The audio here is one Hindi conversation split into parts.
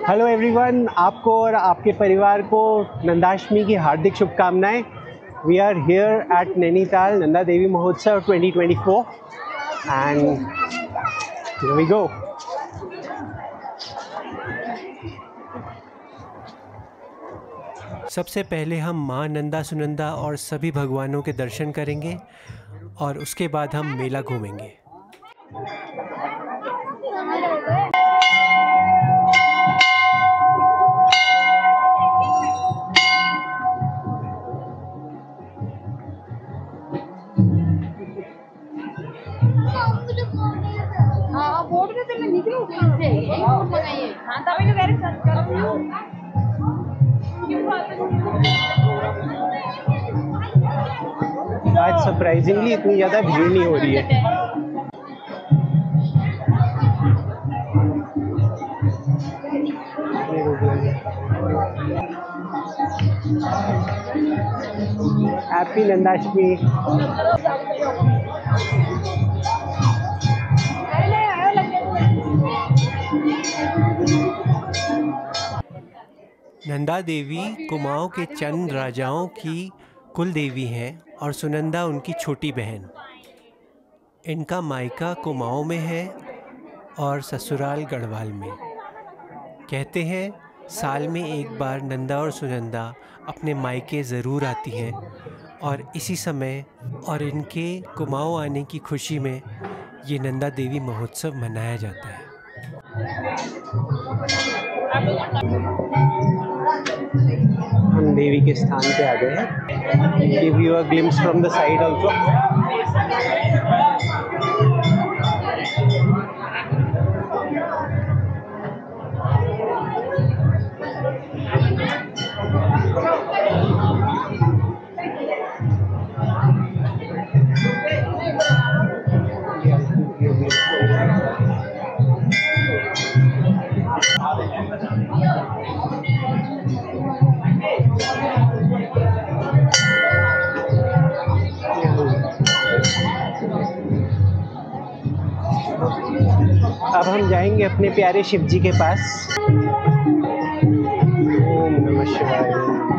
हेलो एवरीवन, आपको और आपके परिवार को नंदाष्टमी की हार्दिक शुभकामनाएं। We are here at Nainital Nanda Devi महोत्सव 2024 एंड हियर वी गो। सबसे पहले हम माँ नंदा सुनंदा और सभी भगवानों के दर्शन करेंगे और उसके बाद हम मेला घूमेंगे। आज सरप्राइजिंगली इतनी ज़्यादा भीड़ नहीं हो रही है। हैप्पी नंदाष्टमी। नंदा देवी कुमाऊं के चंद राजाओं की कुल देवी हैं और सुनंदा उनकी छोटी बहन। इनका मायका कुमाऊं में है और ससुराल गढ़वाल में। कहते हैं साल में एक बार नंदा और सुनंदा अपने मायके ज़रूर आती हैं और इसी समय और इनके कुमाऊं आने की खुशी में ये नंदा देवी महोत्सव मनाया जाता है। हम देवी के स्थान पे आ गए हैं। Give you a glimpse from the side also. अब हम जाएंगे अपने प्यारे शिव जी के पास। ओम नमः शिवाय।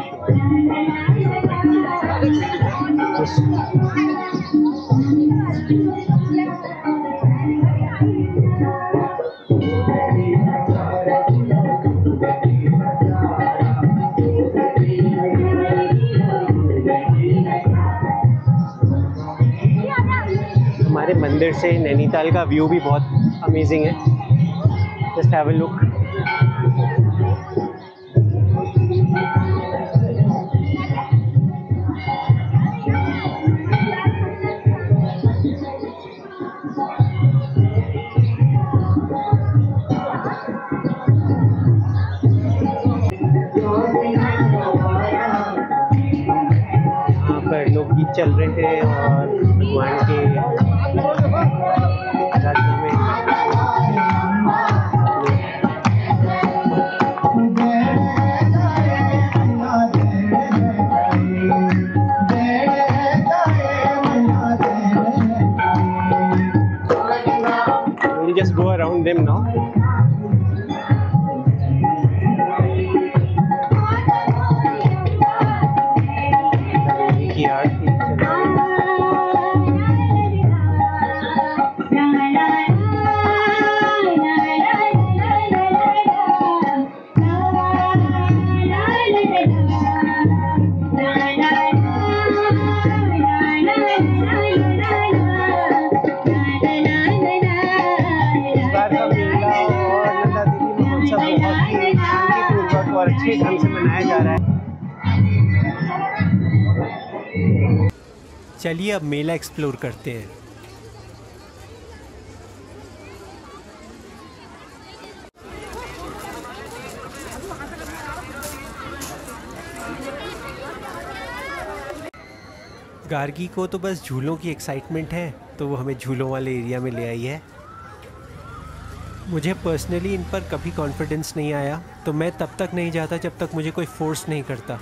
हमारे मंदिर से नैनीताल का व्यू भी बहुत अमेजिंग है। Just have a look. यहाँ पर लोग गीत चल रहे हैं और भगवान के आराधना में we'll just go around them now. की आरती चल रही है। और अच्छे ढंग से मनाया जा रहा है। चलिए अब मेला एक्सप्लोर करते हैं। गार्गी को तो बस झूलों की एक्साइटमेंट है, तो वो हमें झूलों वाले एरिया में ले आई है। मुझे पर्सनली इन पर कभी कॉन्फिडेंस नहीं आया, तो मैं तब तक नहीं जाता जब तक मुझे कोई फोर्स नहीं करता।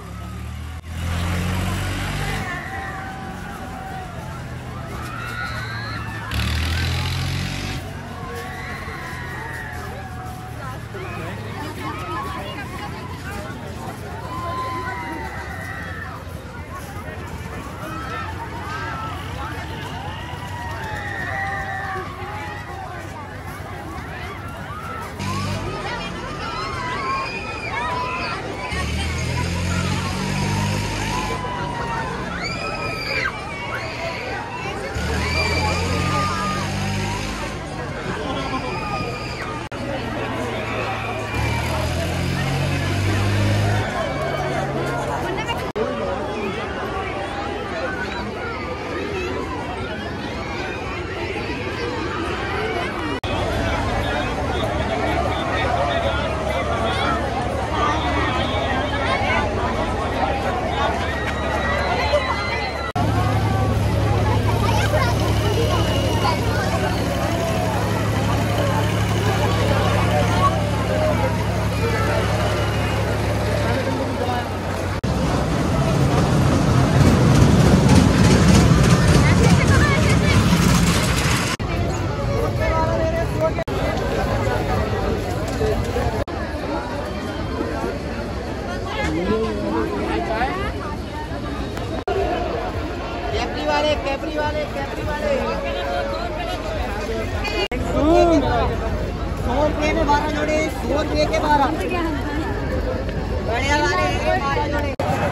12 जोड़े 100 रुपये के 12 बढ़िया वाले 12 जोड़े।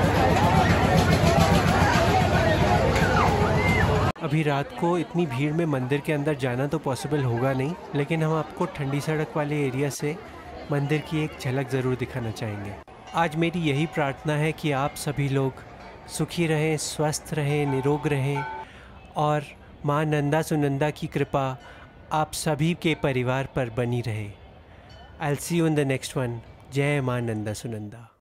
अभी रात को इतनी भीड़ में मंदिर के अंदर जाना तो पॉसिबल होगा नहीं, लेकिन हम आपको ठंडी सड़क वाले एरिया से मंदिर की एक झलक ज़रूर दिखाना चाहेंगे। आज मेरी यही प्रार्थना है कि आप सभी लोग सुखी रहें, स्वस्थ रहें, निरोग रहें और माँ नंदा सुनंदा की कृपा आप सभी के परिवार पर बनी रहे। I'll see you in the next one. जय माँ नंदा सुनंदा।